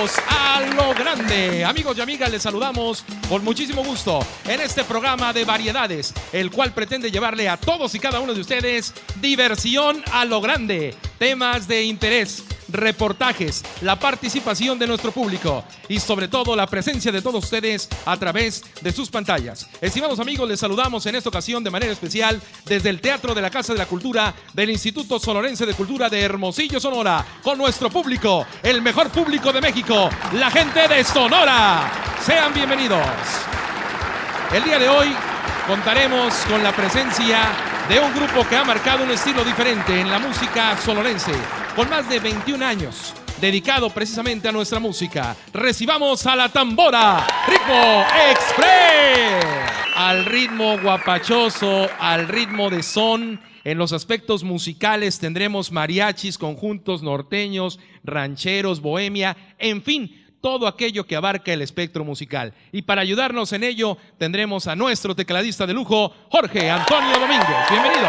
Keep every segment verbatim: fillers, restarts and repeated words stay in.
bienvenidos a Lo Grande. Amigos y amigas, les saludamos con muchísimo gusto en este programa de variedades, el cual pretende llevarle a todos y cada uno de ustedes diversión a lo grande, temas de interés, reportajes, la participación de nuestro público y sobre todo la presencia de todos ustedes a través de sus pantallas. Estimados amigos, les saludamos en esta ocasión de manera especial desde el Teatro de la Casa de la Cultura del Instituto Sonorense de Cultura de Hermosillo, Sonora, con nuestro público, el mejor público de México, la gente de Sonora. Sean bienvenidos. El día de hoy contaremos con la presencia de un grupo que ha marcado un estilo diferente en la música sonorense, con más de veintiún años, dedicado precisamente a nuestra música. Recibamos a la tambora, Ritmo Express. Al ritmo guapachoso, al ritmo de son. En los aspectos musicales tendremos mariachis, conjuntos norteños, rancheros, bohemia, en fin, todo aquello que abarca el espectro musical. Y para ayudarnos en ello, tendremos a nuestro tecladista de lujo, Jorge Antonio Domínguez. Bienvenido.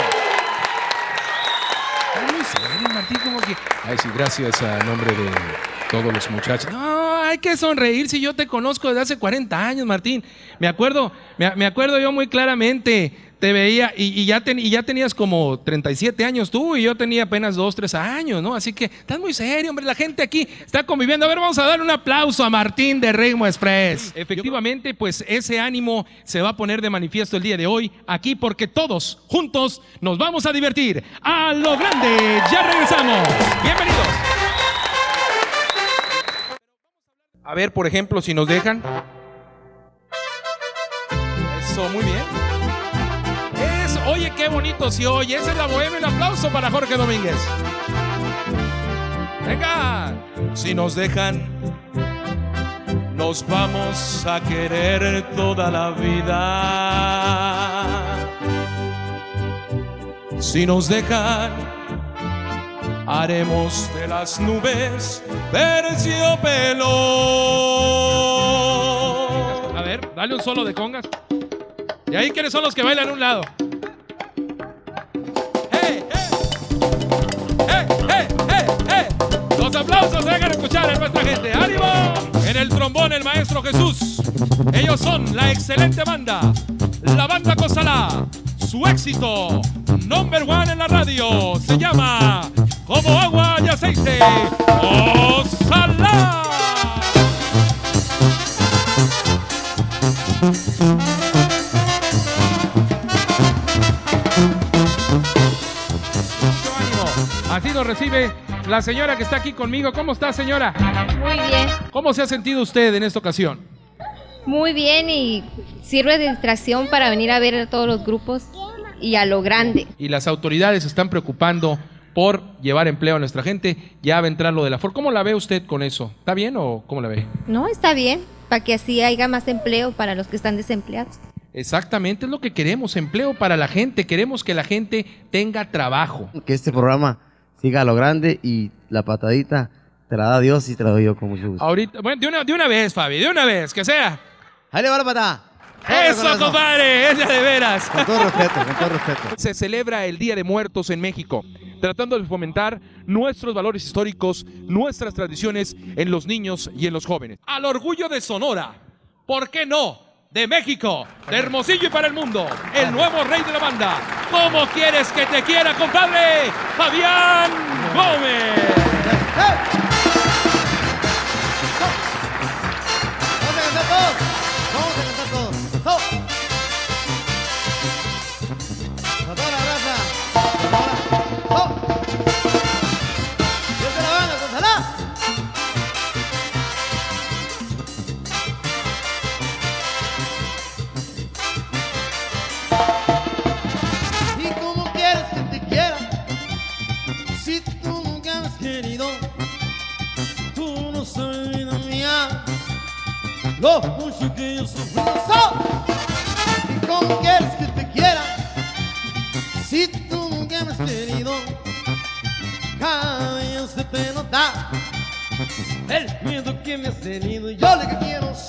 Muy serio, Martín, como que... Ay, sí, gracias a nombre de todos los muchachos. No, hay que sonreír si yo te conozco desde hace cuarenta años, Martín. Me acuerdo, me, me acuerdo yo muy claramente. Te veía y, y, ya ten, y ya tenías como treinta y siete años tú y yo tenía apenas dos, tres años, ¿no? Así que estás muy serio, hombre. La gente aquí está conviviendo. A ver, vamos a dar un aplauso a Martín de Ritmo Express. Efectivamente, pues ese ánimo se va a poner de manifiesto el día de hoy aquí porque todos juntos nos vamos a divertir a lo grande. Ya regresamos. Bienvenidos. A ver, por ejemplo, si nos dejan. Eso, muy bien. Oye, qué bonito se oye. Esa es la bohemia. Un aplauso para Jorge Domínguez. Venga. Si nos dejan, nos vamos a querer toda la vida. Si nos dejan, haremos de las nubes terciopelo. A ver, dale un solo de congas. ¿Y ahí quiénes son los que bailan a un lado? Los aplausos se hagan escuchar en nuestra gente. ¡Ánimo! En el trombón, el maestro Jesús. Ellos son la excelente banda, la banda Cosala. Su éxito, number one en la radio, se llama Como Agua y Aceite. ¡Cosala! Así lo recibe la señora que está aquí conmigo. ¿Cómo está, señora? Muy bien. ¿Cómo se ha sentido usted en esta ocasión? Muy bien, y sirve de distracción para venir a ver a todos los grupos y a lo grande. Y las autoridades se están preocupando por llevar empleo a nuestra gente. Ya va a entrar lo de la F O R. ¿Cómo la ve usted con eso? ¿Está bien o cómo la ve? No, está bien, para que así haya más empleo para los que están desempleados. Exactamente, es lo que queremos, empleo para la gente. Queremos que la gente tenga trabajo. Que este programa siga a lo grande y la patadita te la da Dios y te la doy yo con mucho gusto. Ahorita, bueno, de una, de una vez, Fabi, de una vez, que sea. ¡Ahí le va la patada! ¡Eso, compadre! ¡Es de veras! Con todo respeto, con todo respeto. Se celebra el Día de Muertos en México, tratando de fomentar nuestros valores históricos, nuestras tradiciones en los niños y en los jóvenes. Al orgullo de Sonora, ¿por qué no? De México, de Hermosillo y para el mundo, el nuevo rey de la banda. ¿Cómo quieres que te quiera, compadre? Fabián Gómez. ¡Vamos a cantar todos! ¡Vamos a cantar todos! ¡Oh! ¡A toda la raza! ¡Oh! ¡Dios de la banda, Cosala! Lo mucho que yo sufrí, ¿y cómo quieres que te quiera si tú nunca me has querido? Cada día se te nota el miedo que me has tenido. Yo lo que quiero